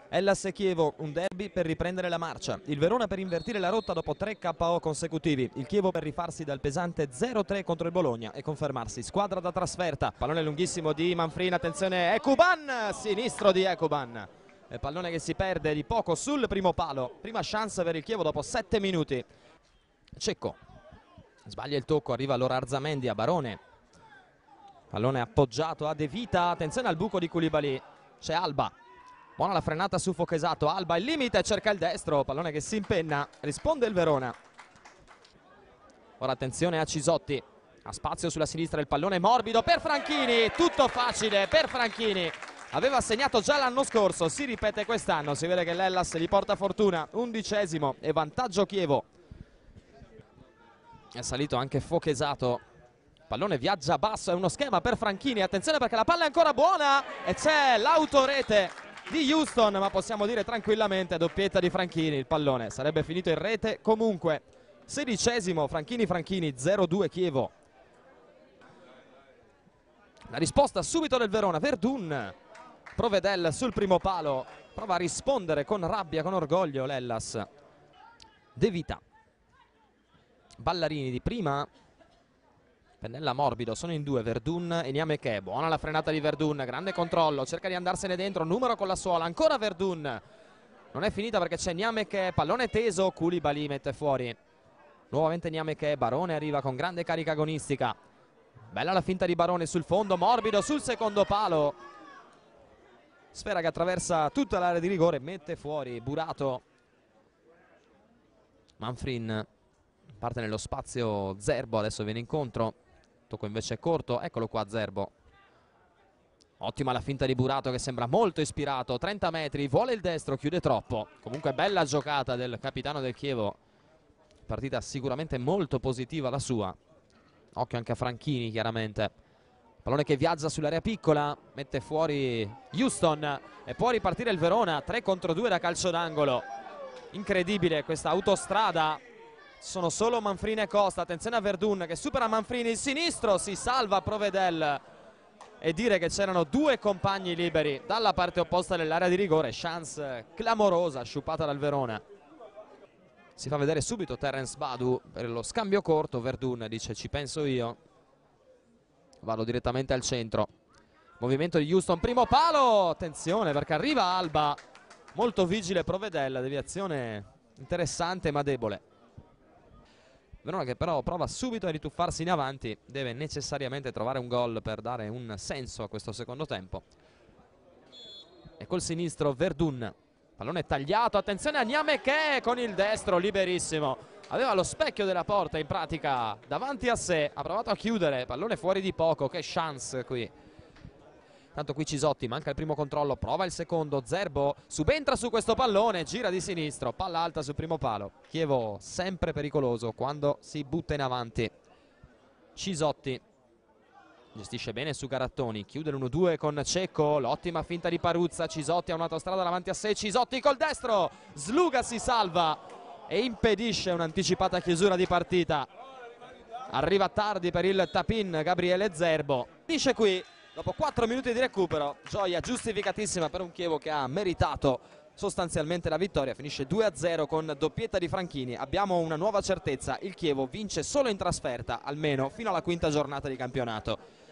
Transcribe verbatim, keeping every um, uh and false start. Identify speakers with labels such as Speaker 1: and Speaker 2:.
Speaker 1: Hellas Chievo, un derby per riprendere la marcia. Il Verona per invertire la rotta dopo tre K O consecutivi. Il Chievo per rifarsi dal pesante zero tre contro il Bologna e confermarsi squadra da trasferta. Pallone lunghissimo di Manfrin, attenzione Ekuban, sinistro di Ekuban. Il pallone che si perde di poco sul primo palo. Prima chance per il Chievo dopo sette minuti. Cecco sbaglia il tocco, arriva allora Arzamendi a Barone. Pallone appoggiato a De Vita, attenzione al buco di Koulibaly. C'è Alba. Buona la frenata su Fochesato, Alba il limite, cerca il destro, pallone che si impenna, risponde il Verona. Ora attenzione a Cisotti, ha spazio sulla sinistra il pallone morbido per Franchini, tutto facile per Franchini. Aveva segnato già l'anno scorso, si ripete quest'anno, si vede che l'Hellas gli porta fortuna, undicesimo e vantaggio Chievo. È salito anche Fochesato, pallone viaggia basso, è uno schema per Franchini, attenzione perché la palla è ancora buona e c'è l'autorete di Houston, ma possiamo dire tranquillamente doppietta di Franchini, il pallone sarebbe finito in rete comunque. Sedicesimo, Franchini Franchini, zero due Chievo. La risposta subito del Verona, Verdun, Provedel sul primo palo, prova a rispondere con rabbia, con orgoglio l'Hellas. De Vita, Ballarini di prima, pennella morbido, sono in due, Verdun e Niameke. Buona la frenata di Verdun, grande controllo, cerca di andarsene dentro, numero con la suola, ancora Verdun. Non è finita perché c'è Niameke, pallone teso, Koulibaly mette fuori. Nuovamente Niameke, Barone arriva con grande carica agonistica. Bella la finta di Barone sul fondo, morbido sul secondo palo. Sfera che attraversa tutta l'area di rigore, mette fuori Burato. Manfrin parte nello spazio Zerbo, adesso viene incontro. Tocco invece è corto, eccolo qua Zerbo. Ottima la finta di Burato che sembra molto ispirato, trenta metri, vuole il destro, chiude troppo. Comunque bella giocata del capitano del Chievo, partita sicuramente molto positiva la sua. Occhio anche a Franchini chiaramente. Pallone che viaggia sull'area piccola, mette fuori Houston e può ripartire il Verona, tre contro due da calcio d'angolo. Incredibile questa autostrada. Sono solo Manfrini e Costa, attenzione a Verdun che supera Manfrini, il sinistro, si salva Provedel. E dire che c'erano due compagni liberi dalla parte opposta dell'area di rigore, chance clamorosa sciupata dal Verona. Si fa vedere subito Terence Badu per lo scambio corto, Verdun dice ci penso io, vado direttamente al centro. Movimento di Houston, primo palo, attenzione perché arriva Alba, molto vigile Provedel, deviazione interessante ma debole. Verona che però prova subito a rituffarsi in avanti, deve necessariamente trovare un gol per dare un senso a questo secondo tempo. E col sinistro Verdun, pallone tagliato, attenzione a Niameke con il destro liberissimo. Aveva lo specchio della porta in pratica davanti a sé, ha provato a chiudere, pallone fuori di poco, che chance qui. Tanto qui Cisotti, manca il primo controllo, prova il secondo, Zerbo subentra su questo pallone, gira di sinistro, palla alta sul primo palo. Chievo sempre pericoloso quando si butta in avanti. Cisotti gestisce bene su Garattoni, chiude l'uno due con Cecco, l'ottima finta di Paruzza, Cisotti ha un'autostrada davanti a sé, Cisotti col destro, Sluga si salva e impedisce un'anticipata chiusura di partita. Arriva tardi per il tap-in Gabriele Zerbo, finisce qui. Dopo quattro minuti di recupero, gioia giustificatissima per un Chievo che ha meritato sostanzialmente la vittoria. Finisce due a zero con doppietta di Franchini. Abbiamo una nuova certezza, il Chievo vince solo in trasferta, almeno fino alla quinta giornata di campionato.